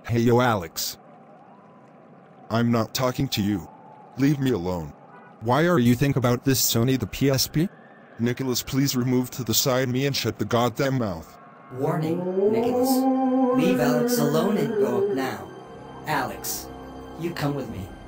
Hey yo Alex. I'm not talking to you. Leave me alone. Why are you think about this Sony the PSP? Nicholas, please remove to the side me and shut the goddamn mouth. Warning, Nicholas. Leave Alex alone and go up now. Alex, you come with me.